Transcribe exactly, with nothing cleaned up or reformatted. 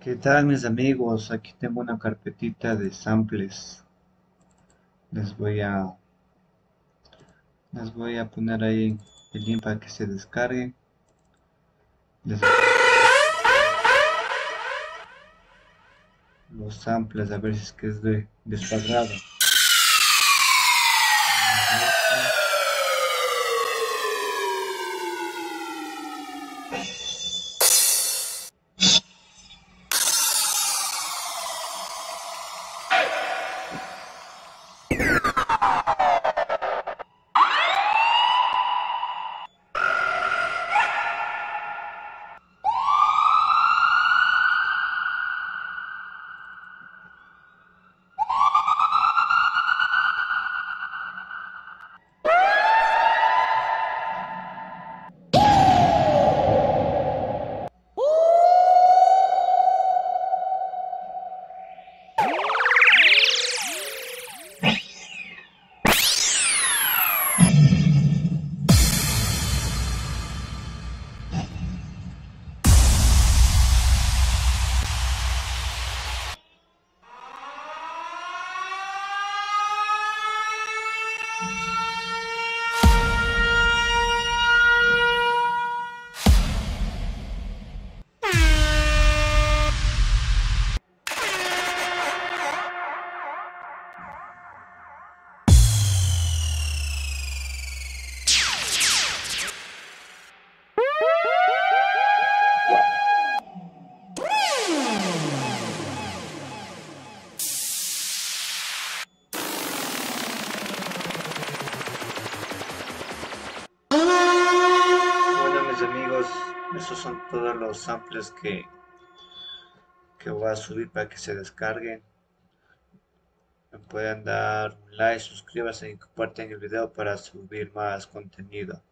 ¿Qué tal mis amigos? Aquí tengo una carpetita de samples. Les voy a, les voy a poner ahí el link para que se descargue. Les voy a los samples a ver si es que es de, de su agrado. Bueno mis amigos, esos son todos los samples que, que voy a subir para que se descarguen. Me pueden dar un like, suscríbanse y compartan el video para subir más contenido.